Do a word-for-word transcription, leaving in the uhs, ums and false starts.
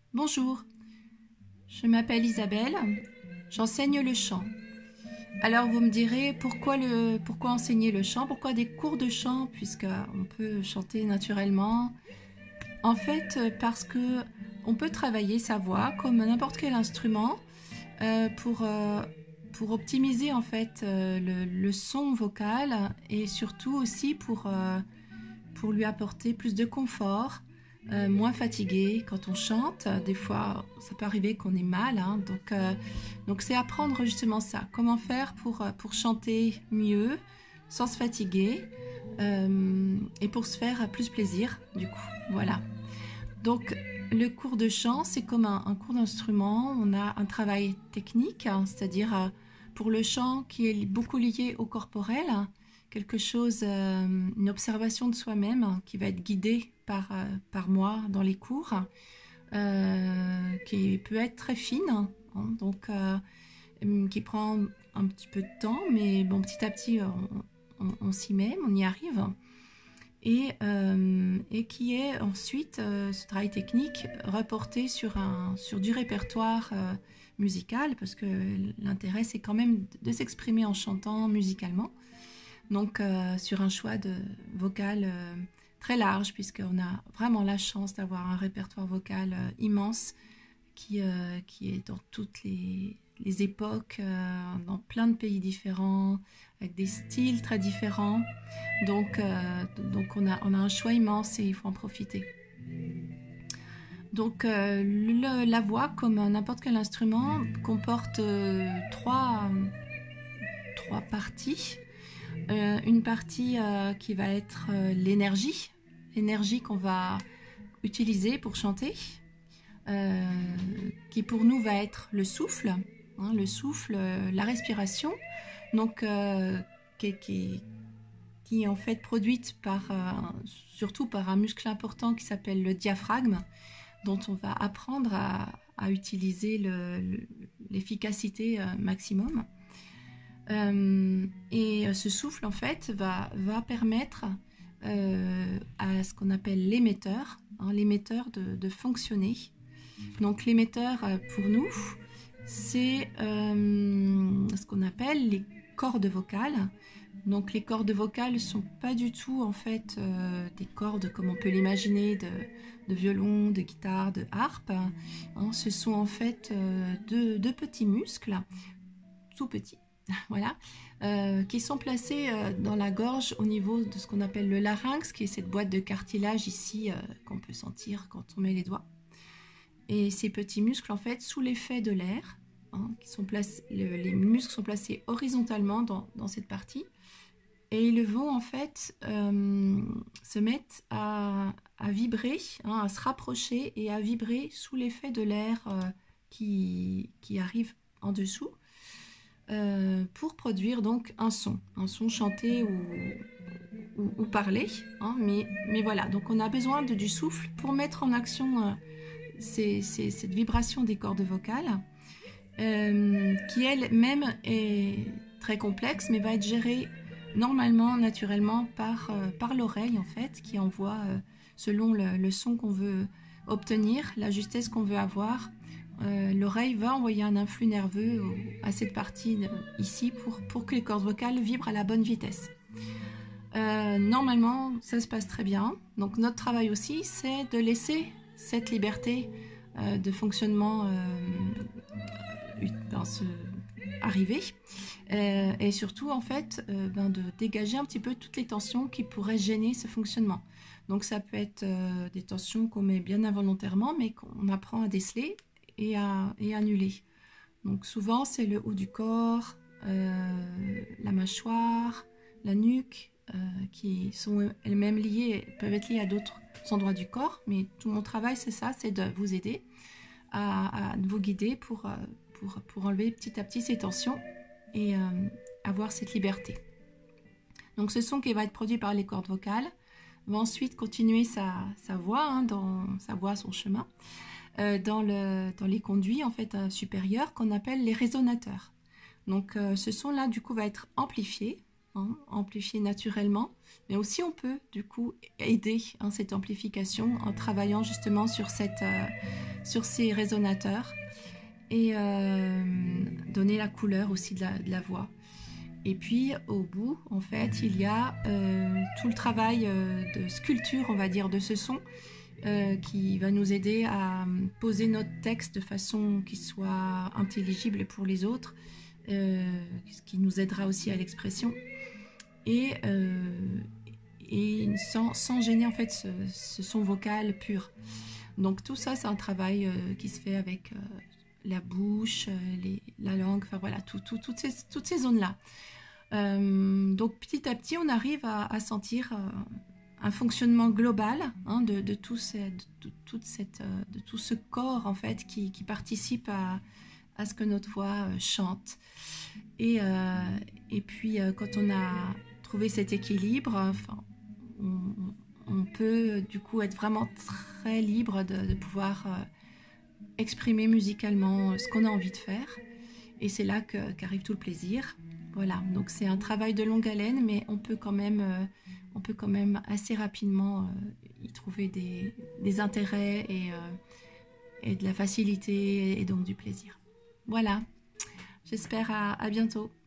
Bonjour, je m'appelle Isabelle, j'enseigne le chant. Alors vous me direz pourquoi, le, pourquoi enseigner le chant, pourquoi des cours de chant puisqu'on peut chanter naturellement. En fait parce que on peut travailler sa voix comme n'importe quel instrument euh, pour, euh, pour optimiser en fait euh, le, le son vocal et surtout aussi pour, euh, pour lui apporter plus de confort, euh, moins fatigué quand on chante. Des fois, ça peut arriver qu'on est mal, hein, donc euh, donc c'est apprendre justement ça. Comment faire pour pour chanter mieux, sans se fatiguer euh, et pour se faire plus plaisir. Du coup, voilà. Donc le cours de chant, c'est comme un, un cours d'instrument. On a un travail technique, hein, c'est-à-dire euh, pour le chant qui est beaucoup lié au corporel, quelque chose, euh, une observation de soi-même qui va être guidée par, euh, par moi dans les cours, euh, qui peut être très fine, hein, donc euh, qui prend un petit peu de temps, mais bon, petit à petit, on, on, on s'y met, on y arrive. Et, euh, et qui est ensuite, euh, ce travail technique, reporté sur, un, sur du répertoire euh, musical, parce que l'intérêt, c'est quand même de s'exprimer en chantant musicalement. Donc, euh, sur un choix de vocal euh, très large, puisqu'on a vraiment la chance d'avoir un répertoire vocal euh, immense qui, euh, qui est dans toutes les, les époques, euh, dans plein de pays différents, avec des styles très différents. Donc, euh, donc on, a, on a un choix immense et il faut en profiter. Donc euh, le, la voix, comme n'importe quel instrument, comporte euh, trois, trois parties. Euh, une partie euh, qui va être euh, l'énergie, l'énergie qu'on va utiliser pour chanter, euh, qui pour nous va être le souffle, hein, le souffle, euh, la respiration, donc euh, qui, qui, qui est en fait produite par, euh, surtout par un muscle important qui s'appelle le diaphragme, dont on va apprendre à, à utiliser le, le, l'efficacité euh, maximum. Euh, et ce souffle, en fait, va, va permettre euh, à ce qu'on appelle l'émetteur, hein, l'émetteur de, de fonctionner. Donc l'émetteur, pour nous, c'est euh, ce qu'on appelle les cordes vocales. Donc les cordes vocales ne sont pas du tout en fait euh, des cordes comme on peut l'imaginer de, de violon, de guitare, de harpe. Hein, ce sont en fait euh, deux, deux petits muscles, tout petits, voilà, euh, qui sont placés euh, dans la gorge au niveau de ce qu'on appelle le larynx, qui est cette boîte de cartilage ici euh, qu'on peut sentir quand on met les doigts. Et ces petits muscles, en fait, sous l'effet de l'air, hein, qui sont placés, le, les muscles sont placés horizontalement dans, dans cette partie, et ils vont en fait euh, se mettre à, à vibrer, hein, à se rapprocher et à vibrer sous l'effet de l'air euh, qui, qui arrive en dessous. Euh, pour produire donc un son, un son chanté ou, ou, ou parlé, hein, mais, mais voilà, donc on a besoin de, du souffle pour mettre en action euh, ces, ces, cette vibration des cordes vocales, euh, qui elle-même est très complexe, mais va être gérée normalement, naturellement, par, euh, par l'oreille en fait, qui envoie, euh, selon le, le son qu'on veut obtenir, la justesse qu'on veut avoir, Euh, l'oreille va envoyer un influx nerveux à cette partie ici pour, pour que les cordes vocales vibrent à la bonne vitesse. Euh, normalement, ça se passe très bien. Donc notre travail aussi, c'est de laisser cette liberté euh, de fonctionnement euh, ben, se arriver. Euh, et surtout, en fait, euh, ben, de dégager un petit peu toutes les tensions qui pourraient gêner ce fonctionnement. Donc ça peut être euh, des tensions qu'on met bien involontairement, mais qu'on apprend à déceler et à, et annuler. Donc souvent c'est le haut du corps, euh, la mâchoire, la nuque, euh, qui sont elles-mêmes liées, peuvent être liées à d'autres endroits du corps, mais tout mon travail c'est ça, c'est de vous aider à, à vous guider pour, pour, pour enlever petit à petit ces tensions et euh, avoir cette liberté. Donc ce son qui va être produit par les cordes vocales va ensuite continuer sa, sa voix, hein, dans sa voix, son chemin, Euh, dans, le, dans les conduits en fait euh, supérieurs qu'on appelle les résonateurs. Donc euh, ce son là du coup va être amplifié hein, amplifier naturellement, mais aussi on peut du coup aider hein, cette amplification en travaillant justement sur, cette, euh, sur ces résonateurs et euh, donner la couleur aussi de la, de la voix. Et puis au bout, en fait, il y a euh, tout le travail euh, de sculpture, on va dire, de ce son euh, qui va nous aider à poser notre texte de façon qui soit intelligible pour les autres, euh, ce qui nous aidera aussi à l'expression. Et, euh, et sans, sans gêner en fait ce, ce son vocal pur. Donc tout ça, c'est un travail euh, qui se fait avec euh, la bouche, euh, les, la langue, enfin voilà, tout, tout, toutes ces, toutes ces zones-là. Euh, donc petit à petit, on arrive à, à sentir euh, un fonctionnement global hein, de, de, tout ces, de, de, toute cette, euh, de tout ce corps en fait qui, qui participe à, à ce que notre voix euh, chante. Et, euh, et puis euh, quand on a trouvé cet équilibre, enfin, on, on peut du coup être vraiment très libre de, de pouvoir euh, exprimer musicalement ce qu'on a envie de faire. Et c'est là que, qu'arrive tout le plaisir. Voilà, donc c'est un travail de longue haleine, mais on peut quand même, euh, on peut quand même assez rapidement euh, y trouver des, des intérêts et, euh, et de la facilité et donc du plaisir. Voilà, j'espère à, à bientôt.